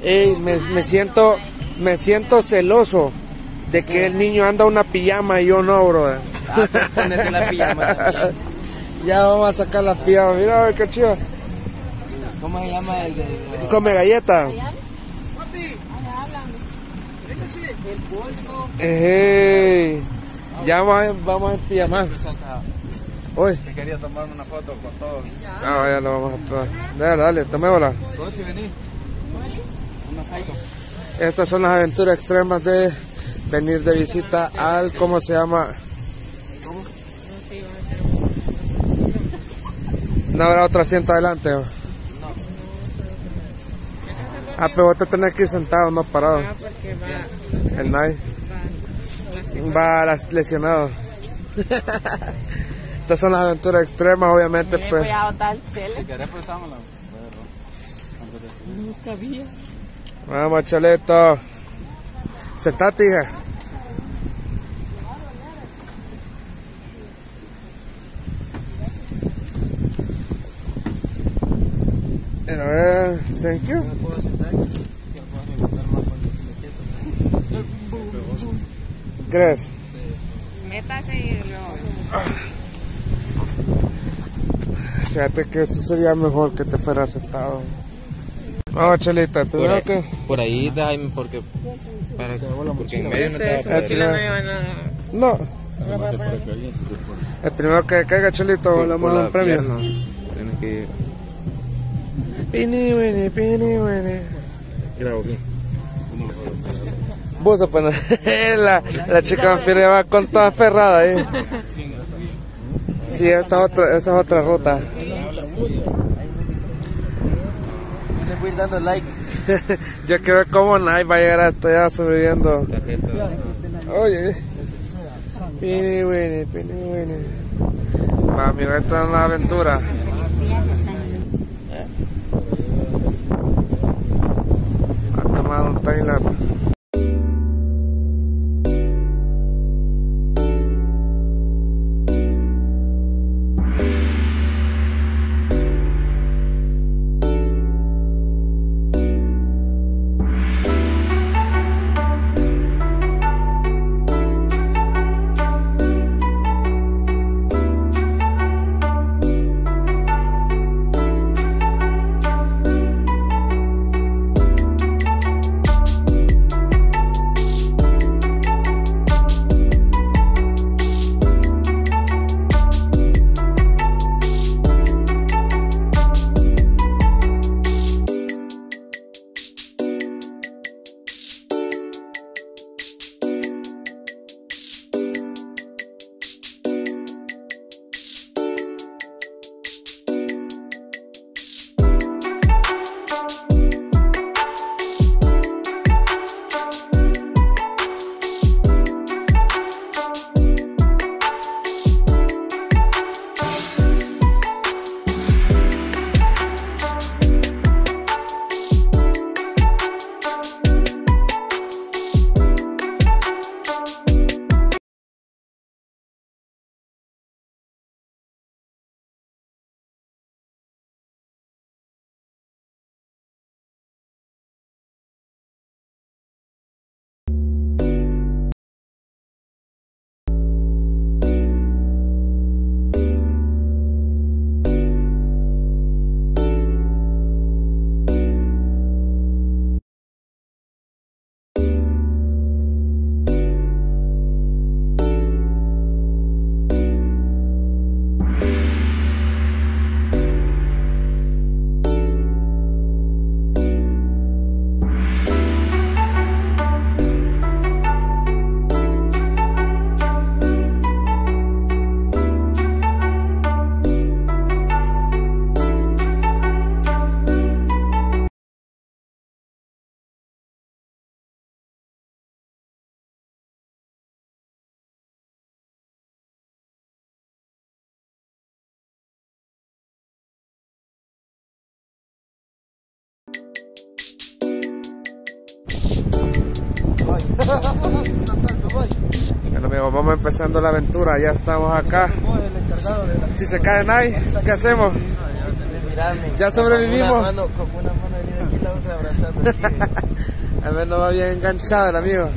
Ey, me siento celoso de que el niño anda una pijama y yo no, brother. Ponete la pijama también. Ya vamos a sacar la pijama, mira a ver qué chido. ¿Cómo se llama el de...? Come galleta. El bolso. Ey, ya vamos a pijamar. Hoy. Me quería tomarme una foto con todos. Ah, ya lo vamos a probar. Dale, tomémosla. ¿Vos si venís? Una foto. Estas son las aventuras extremas de venir de visita al, ¿cómo se llama? No habrá otro asiento adelante. ¿O? Ah, pero vos te tenés que ir sentado, no parado. El Nai va lesionado. Estas son las aventuras extremas, obviamente. Pues. Voy a botar el chile. Si querés, prestámosla. No sabía. Vamos, Cholito. Sentate, hija. A ver, thank you. ¿Me puedo sentar? ¿Crees? Métase y luego. Fíjate que eso sería mejor que te fueras sentado. Vamos, Cholita, primero que... Por ahí, Jaime, porque en medio no te va a Chile no lleva nada. No. El primero que caiga, Cholito, le vamos a dar un premio. Tienes que ir. Pini, wini. Grabo bien. Vos a poner la chica vampira va con toda aferrada ahí. Sí, esa es otra ruta. Les voy a ir dando like. Yo quiero ver cómo Nai va a llegar hasta allá sobreviviendo. Oye. Pini, wini. Va, amigo, esta es una aventura. A tomar un timelapse. Bueno amigos, vamos empezando la aventura, ya estamos acá. Si se cae Nai, ¿qué hacemos? Ya sobrevivimos. Con una mano de aquí, la otra abrazando. Al menos va bien enganchado el amigo.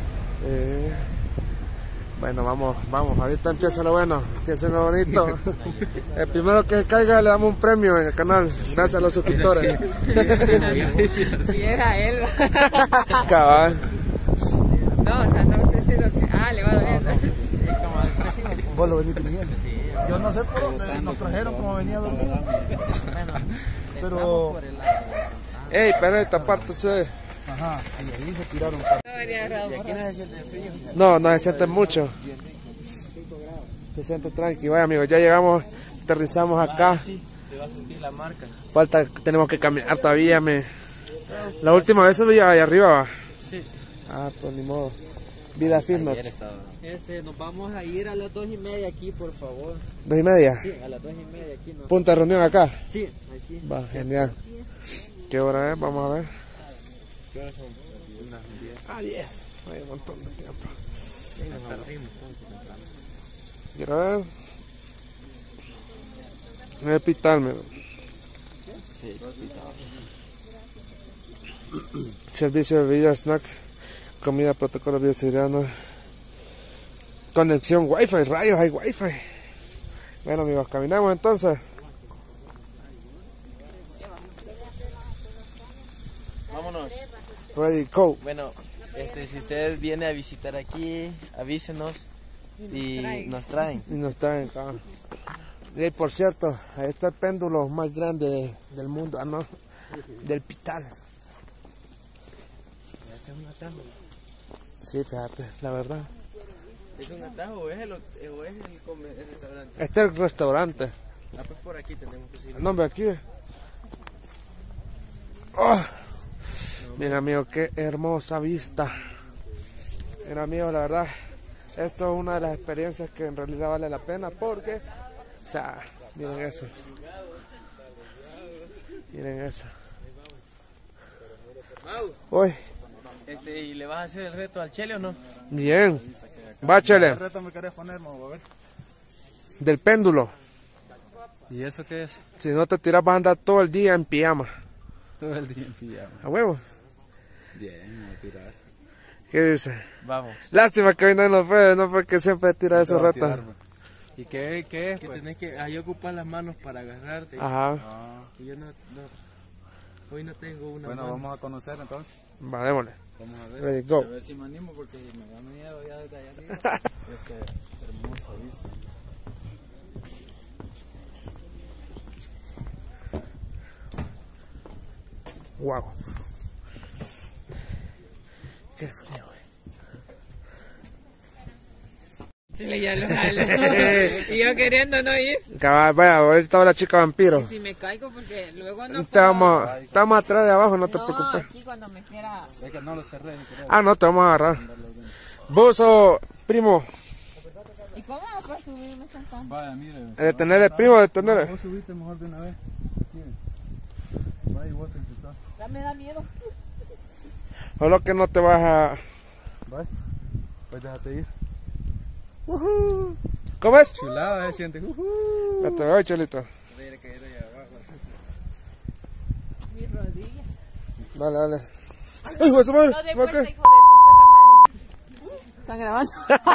Bueno, vamos, ahorita empieza lo bueno, empieza lo bonito. El primero que caiga le damos un premio en el canal, gracias a los suscriptores. Si era él. Cabal. No, o sea, no estoy diciendo que. Le va doliendo. Vos lo venís viniendo. Yo no sé por dónde nos trajeron, como venía dormido. Pero. Ey, pero esta parte se. Ajá, y ahí se tiraron. No venía agarrado por ¿Quién es el de frío? No se siente mucho. Se siente tranqui. Vaya amigos, ya llegamos, aterrizamos acá. Sí, se va a sentir la marca. Falta, tenemos que caminar todavía. La última vez subía allá arriba, va. Sí. Pues ni modo. Vida fitness. Nos vamos a ir a las 2:30 aquí, por favor. 2:30. Sí, a las 2:30 aquí. ¿No? Punta de reunión acá. Sí, aquí. Va, genial. ¿Qué hora es? Vamos a ver. ¿Qué horas son? Unas 10. 10. Hay un montón de tiempo. Hasta arriba. Quiero ver. En el hospital, mira. Servicio de bebida, snack, comida, protocolo bioseguridad, conexión wifi, rayos, hay wifi. Bueno amigos, caminamos entonces. Vámonos. Ready, go. Bueno, si usted viene a visitar aquí, avísenos y nos traen. Y nos traen acá. Y por cierto, ahí está el péndulo más grande del mundo, ¿no? Del Pital. ¿Ese es un atajo? Sí, fíjate, la verdad. ¿Es un atajo o es el restaurante? Este es el restaurante. Pues por aquí tenemos que seguir. No, hombre, aquí. Oh. Mira, amigo, qué hermosa vista. Mira, amigo, la verdad, esto es una de las experiencias que en realidad vale la pena porque, o sea, miren eso. Miren eso. Uy. ¿Y le vas a hacer el reto al Chele o no? Bien. Va, Chele. ¿Qué reto me querés poner, mo? A ver. Del péndulo. ¿Y eso qué es? Si no te tiras vas a andar todo el día en pijama. Todo el día en pijama. ¿A huevo? Bien, me voy a tirar. ¿Qué dice? Vamos. Lástima que hoy no nos fue, no porque siempre tira esos retos. ¿Y qué es? Que tenés que ahí ocupar las manos para agarrarte. Ajá. Y yo no, hoy no tengo una Bueno, mano. vamos a conocer entonces. Va, démosle. Vamos a ver. Ready, go. A ver si me animo porque me da miedo ya desde allá arriba. Hermosa vista. Wow. Qué frío, güey. Chile ya lo jalo. Y yo queriendo no ir. Cabal, vaya, ahorita va la chica vampiro. Y si me caigo porque luego no Estamos atrás de abajo, no te No, preocupes. aquí cuando me quiera. Es que no lo cerré. No, te vamos a agarrar. Vos primo. ¿Y cómo para subirme tan? Vaya, mire. Detener primo, detener. Vos subiste mejor de una vez. Mire. Vaya, vos te empezás. Ya me da miedo. Solo que no te vas a... Vaya. Pues déjate ir. ¿Cómo es? Chulada, se siente. Ya te veo, Chelito. Mi rodilla. Dale, dale. ¡Ay, güey, su madre! No de ¿Por vuelta, qué? hijo de tu perra madre. ¿Están grabando?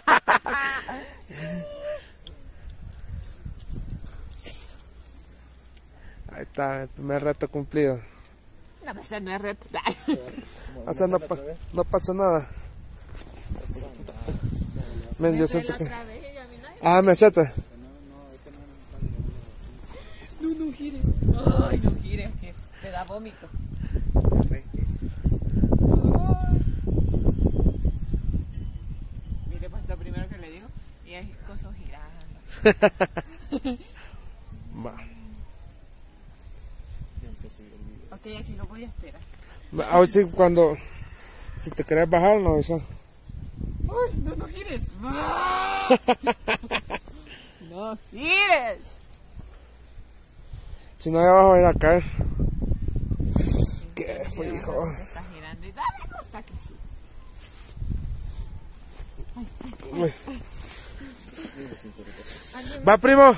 Ahí está, el primer reto cumplido. No, pues ese no es reto. O sea, no pasa nada. Men, yo siento que... me siento. No gires. Ay, no gires, que te da vómito. Mire, pues lo primero que le digo, y hay cosas girando. Va. Ok, aquí lo voy a esperar. A ver si cuando... Si te querés bajar, no, eso. Uy, no gires. No gires. Si no, ya abajo va a ir a caer. ¿Qué fue, hijo? Está girando y dale costa que sí. Uy. ¿Va, primo?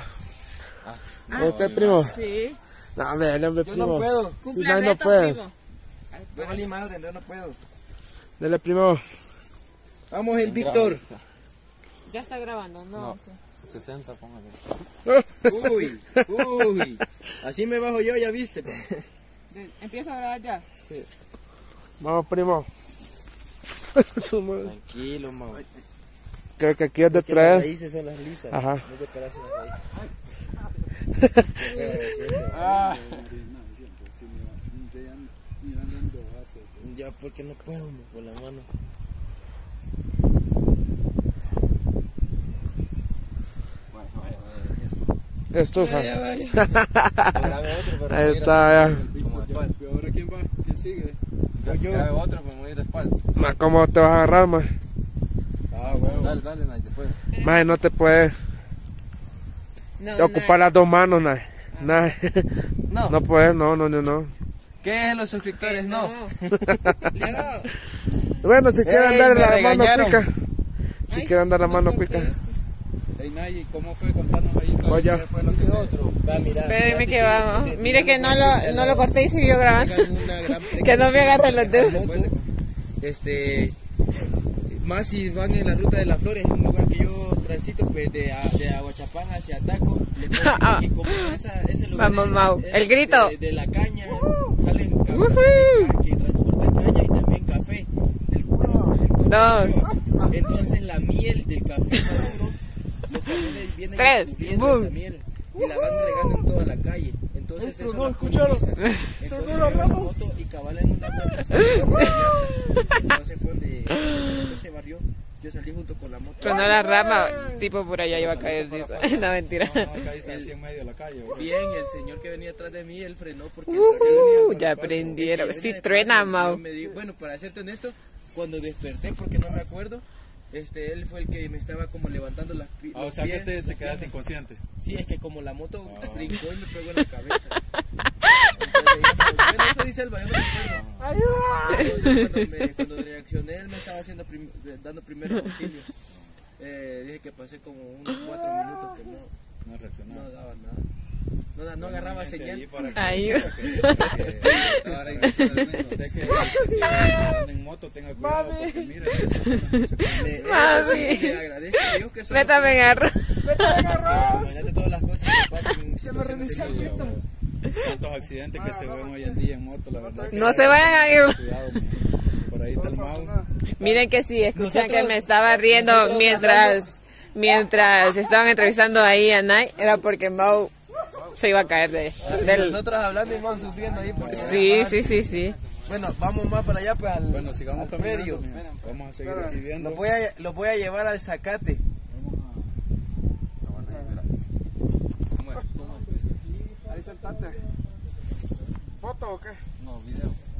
¿Usted, primo? Sí. No, hombre, primo. no puedo. Si Cumple no, el no reto, puede. primo. Pero ni madre, yo no puedo. Dele, primo. Vamos, el Víctor. Ya está grabando, ¿no? 60, póngale. Uy. Así me bajo yo, ya viste. Empiezo a grabar ya. Vamos, primo. Su madre. Tranquilo, mamá. Creo que aquí es de Las traer. raíces son las lisas. Ajá. No te paras en las raíces. Ya, porque no puedo, con la mano. Esto es. Vaya. Ahí está, ya. ¿Ahora quién va? ¿Quién sigue? Yo. Otro, pues muy de espalda. Ma, ¿cómo te vas a agarrar, ma? Bueno. Dale, Nay, después. Ma, no te puedes. No, Te ocupas las dos manos, Nay. Nay. No. No puedes, no. ¿Qué es los suscriptores? No. Luego. Bueno, si quieren Ey, andar me la mano regañaron. cuica. Si quieren andar la mano cuica. Hey, Nay, ¿cómo fue? Contanos ahí. Oye. ¿Qué fue lo que otro? Va, mira. Espérame que vamos. Mire que no lo corté y siguió grabando. Que no me agarren los dedos. Más si van en la ruta de las flores, es un lugar que yo transito pues de Aguachapán hacia Taco. Y como ese lugar Vamos, Mau. El grito. De la caña salen camiones que transportan caña y también café del cuero. Dos. Entonces la miel del café maduro, los camiones vienen Tres. subiendo Boom. esa miel y la van regando en toda la calle. Entonces eso no escucharon. Entonces yo en la moto y cabal en una moto. Entonces fue donde ese barrio. Yo salí junto con la moto. Tronó la rama, tipo por allá iba a caer. No, mentira. No, acá está así en medio de la calle. ¿verdad? Bien, el señor que venía atrás de mí, él frenó porque Ya aprendieron. Sí, truena, Mau. Bueno, para serte honesto, cuando desperté, porque no me acuerdo, él fue el que me estaba como levantando las O sea que te quedaste inconsciente. Sí, es que como la moto brincó y me pegó en la cabeza. Entonces, bueno, eso dice el yo no me acuerdo. Entonces, cuando reaccioné, él me estaba dando primeros auxilios. Dije que pasé como unos 4 minutos que no reaccionaba. daba nada. No agarraba señal. Ahí. Ahora usted que anda en moto tenga cuidado porque mira eso Eso sí, le agradezco a Dios que Métame en arroz. imagínate todas las cosas que pasan en situaciones de tantos accidentes que se ven hoy en día en moto, la verdad. No se vayan a ir. Cuidado, por ahí está el Mau. Miren que sí, escuchan que me estaba riendo mientras estaban entrevistando ahí a Nay. Era porque Mau se iba a caer del... Nosotros hablando y vamos sufriendo ahí porque Sí. bueno, vamos más para allá pues Bueno, sigamos caminando. Vamos a seguir aquí viendo. lo voy a llevar al Zacate. Ahí sentate. ¿Foto o qué? No, video.